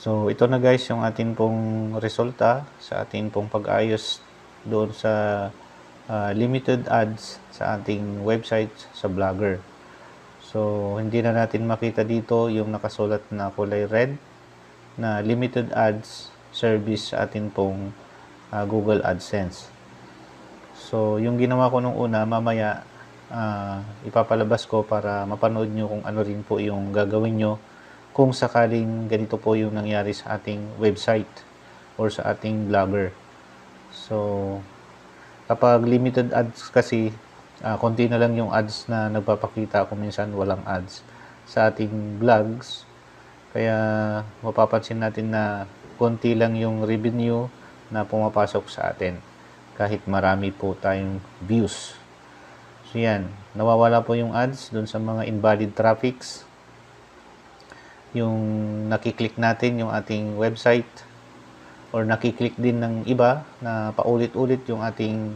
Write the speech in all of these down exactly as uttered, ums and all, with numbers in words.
So, ito na guys yung atin pong resulta sa atin pong pag-ayos doon sa uh, limited ads sa ating website sa Blogger. So, hindi na natin makita dito yung nakasulat na kulay red na limited ads service sa atin pong uh, Google AdSense. So, yung ginawa ko nung una, mamaya uh, ipapalabas ko para mapanood nyo kung ano rin po yung gagawin nyo kung sakaling ganito po yung nangyari sa ating website or sa ating blogger. So, kapag limited ads kasi, uh, konti na lang yung ads na nagpapakita, kung minsan walang ads sa ating blogs. Kaya mapapansin natin na konti lang yung revenue na pumapasok sa atin kahit marami po tayong views. So yan, nawawala po yung ads dun sa mga invalid traffics. Yung nakiklik natin yung ating website or nakiklik din ng iba na paulit-ulit yung ating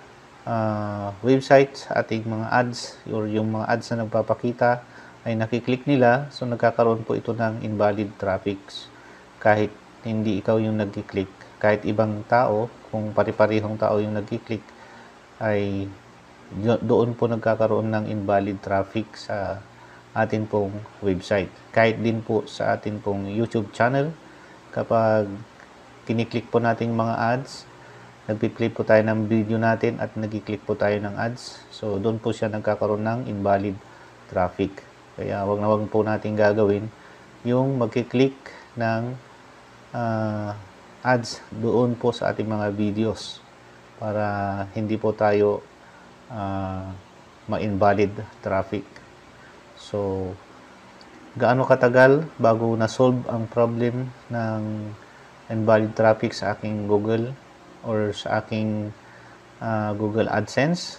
uh, website sa ating mga ads or yung mga ads na nagpapakita ay nakiklik nila, so nagkakaroon po ito ng invalid traffics kahit hindi ikaw yung nagkiklik, kahit ibang tao, kung pari-parihong tao yung nagkiklik ay doon po nagkakaroon ng invalid traffic sa atin pong website. Kahit din po sa atin pong YouTube channel, kapag kiniklik po natin mga ads, nagpi-play po tayo ng video natin at nagkiklik po tayo ng ads, so doon po siya nagkakaroon ng invalid traffic. Kaya wag na wag po natin gagawin yung magkiklik ng uh, ads doon po sa ating mga videos para hindi po tayo uh, ma-invalid traffic. So, gaano katagal bago na-solve ang problem ng invalid traffic sa aking Google or sa aking uh, Google AdSense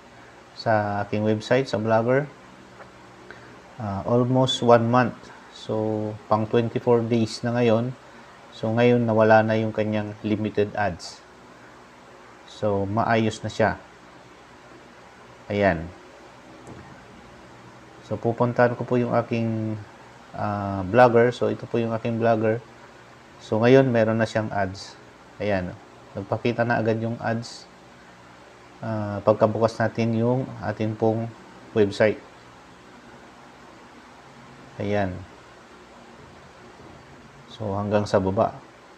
sa aking website, sa Blogger? Uh, almost one month. So, pang twenty-four days na ngayon. So, ngayon nawala na yung kanyang limited ads. So, maayos na siya. Ayan. So, pupuntahan ko po yung aking uh, blogger. So, ito po yung aking blogger. So, ngayon, meron na siyang ads. Ayan. Nagpakita na agad yung ads. Uh, pagkabukas natin yung atin pong website. Ayan. So, hanggang sa baba.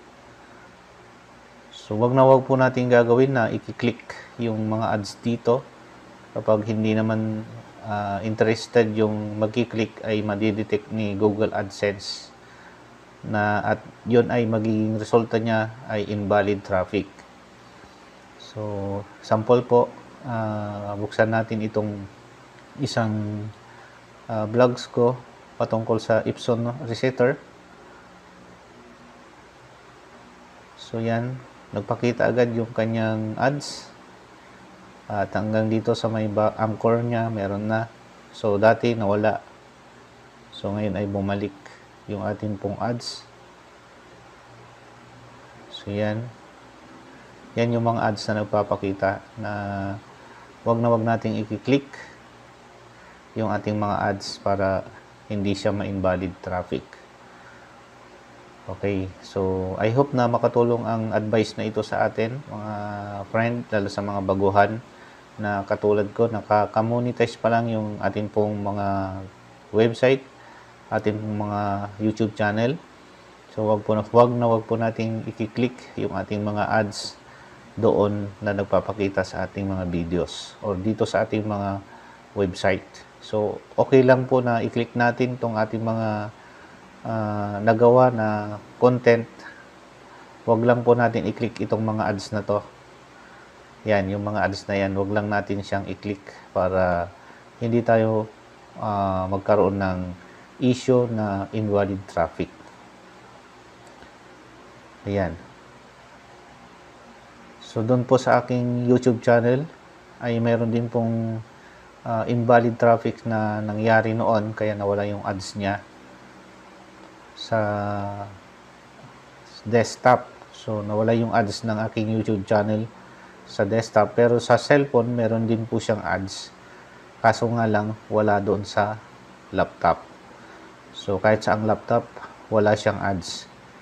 So, wag na wag po natin gagawin na i-click yung mga ads dito. Kapag hindi naman Uh, interested yung magkiklik ay madidetect ni Google AdSense na at yun ay magiging resulta niya ay invalid traffic. So, sample po, uh, buksan natin itong isang uh, vlogs ko patungkol sa Epson resetter. So, yan, nagpakita agad yung kanyang ads. At hanggang dito sa may anchor niya, meron na. So, dati nawala. So, ngayon ay bumalik yung ating pong ads. So, yan. Yan yung mga ads na nagpapakita na wag na wag nating i-click yung ating mga ads para hindi siya ma-invalid traffic. Okay. So, I hope na makatulong ang advice na ito sa atin, mga friend, lalo sa mga baguhan na katulad ko, nakaka-monetize pa lang yung atin pong mga website, atin pong mga YouTube channel. So, wag po na wag na wag po nating i-click yung ating mga ads doon na nagpapakita sa ating mga videos or dito sa ating mga website. So, okay lang po na i-click natin tong ating mga uh, nagawa na content. Wag lang po natin i-click itong mga ads na to. Yan, yung mga ads na yan, wag lang natin siyang i-click para hindi tayo uh, magkaroon ng issue na invalid traffic. Ayan. So, doon po sa aking YouTube channel ay meron din pong uh, invalid traffic na nangyari noon kaya nawala yung ads niya sa desktop. So, nawala yung ads ng aking YouTube channel sa desktop, pero sa cellphone meron din po siyang ads, kaso nga lang wala doon sa laptop. So kahit sa ang laptop wala siyang ads.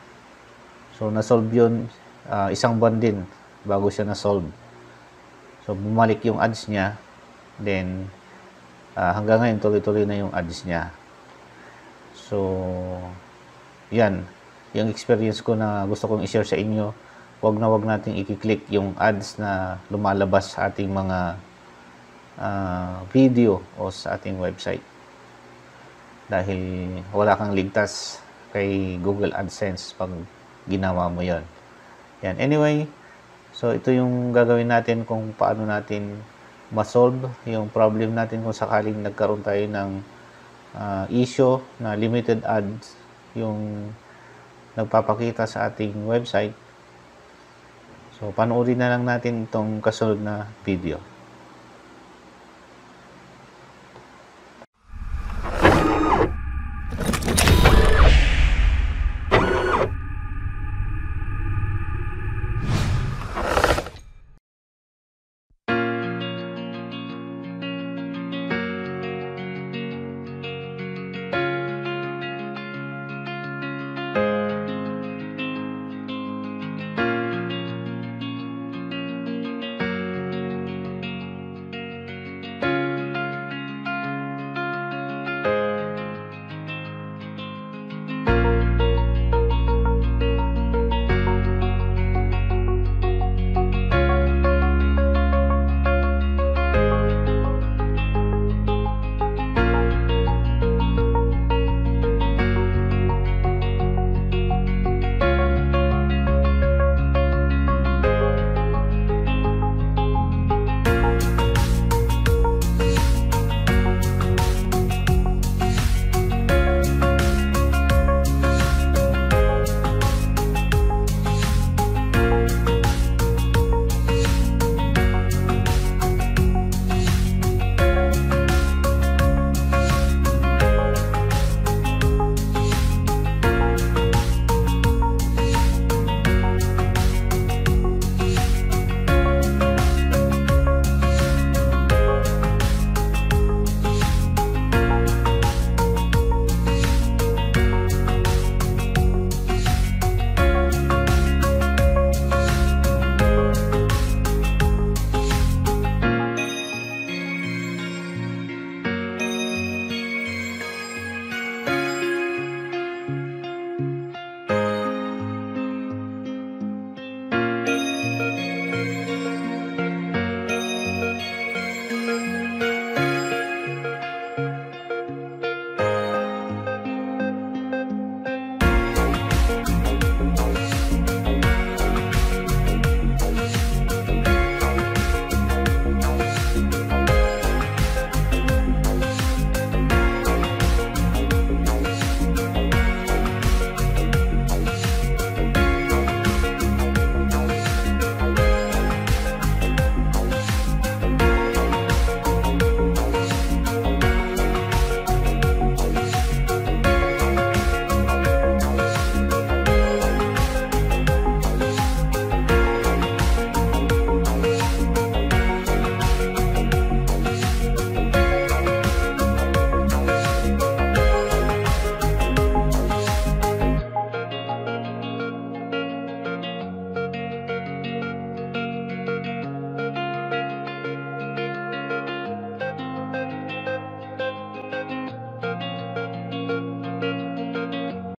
So, na-solve yun, uh, isang buwan din bago siya na-solve. So, bumalik yung ads niya. Then, uh, hanggang ngayon, tuloy-tuloy na yung ads niya. So, yan. Yung experience ko na gusto kong i-share sa inyo, wag na wag nating i-click yung ads na lumalabas sa ating mga uh, video o sa ating website. Dahil wala kang ligtas kay Google AdSense pag ginawa mo yon. Yan. Anyway, so ito yung gagawin natin kung paano natin ma-solve yung problem natin kung sakaling nagkaroon tayo ng uh, issue na limited ads yung nagpapakita sa ating website. So, panoorin na lang natin itong kasunod na video.